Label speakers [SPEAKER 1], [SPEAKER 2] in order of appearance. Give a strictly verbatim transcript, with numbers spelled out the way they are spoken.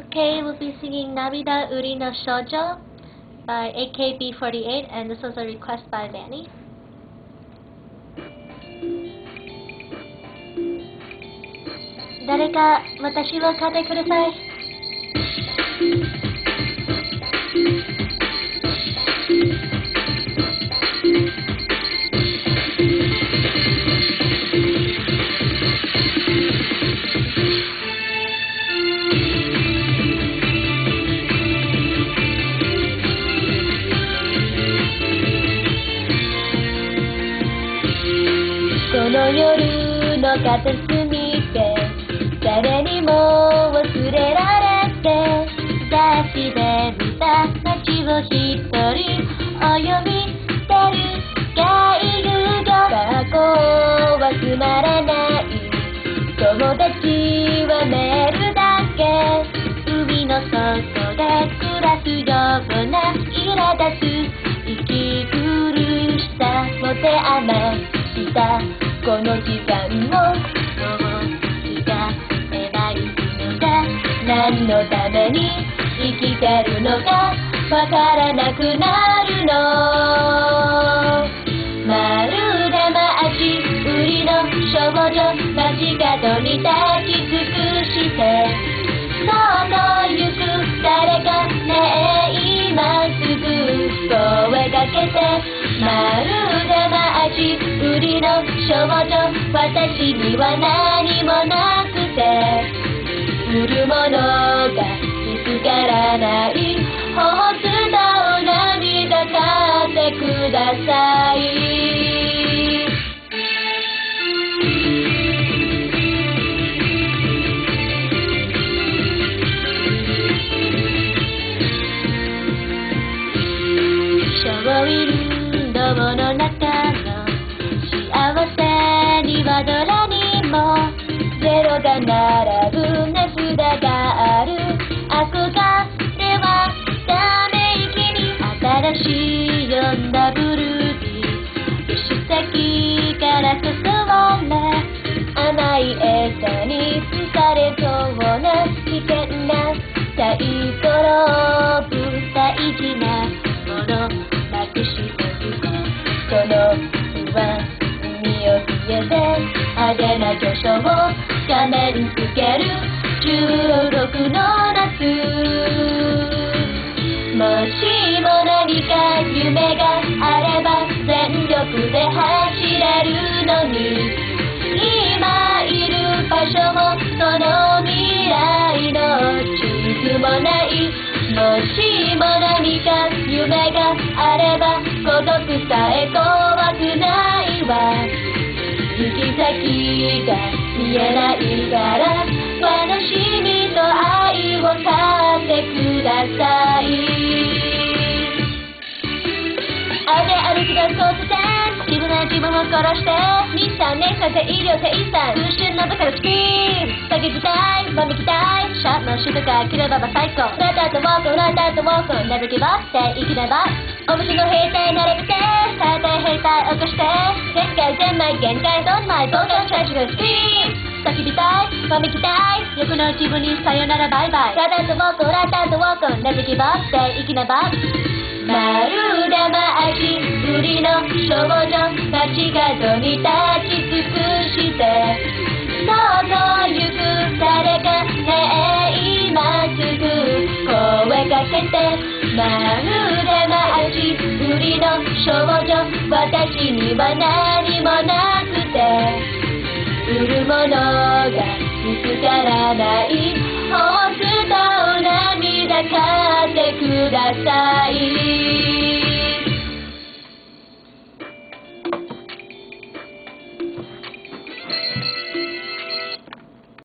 [SPEAKER 1] Kay will be singing Nabida Uri no Shoujo by A K B forty-eight, and this was a request by Vanny. 誰か私を買ってください。この夜の片隅で誰にも忘れられて雑誌で見た街を一人泳ぎてるガイルが学校はつまらない友達はメールだけ海の外で暮らすような苛立つ息苦しさもて余したこの時間をどう使えばいいのか何のために生きてるのかわからなくなるのまるで街売りの少女街角に立ち尽くしてそっと行く誰かねえ今すぐ声かけてまるで街売りの少女私には何もなくて売るものが見つからないほつだお涙買ってくださいショーウィンドウの中の幸せにはどれにもゼロが並ぶ値札がある憧れはため息に新しい呼んだブルーに牛先から注われ甘い餌に疲れそうな危険なサイコロブ大事なものなくしてゆくこの不安身を消えて派手な巨匠を仮面つけるじゅうろくの夏もしも何か夢があれば全力で走れるのに今いる場所もその未来の地図もないもしも何か夢があれば孤独さえ怖くないわ行き先が見えないから悲しみと愛を買ってください雨歩き出そうとして自分は自分を殺して日産年産で医療生産空襲の部からスピン叫びたいわめきたいシャープのシュートが切ればば最高ラタッとウォークラタッとウォーク Never give up って生きればお店の兵隊並べて大体兵隊起こして限界全枚限界どんまい東京チャージがスピン叫びたいわめきたい欲の自分にさよならバイバイラタッとウォークラタッとウォーク Never give up って生きればまるで街売りの少女街角に立ち尽くしてそっと行く誰かねえ今すぐ声かけてまるで街売りの少女私には何もなくて売るものが見つからないほつだお涙買ってください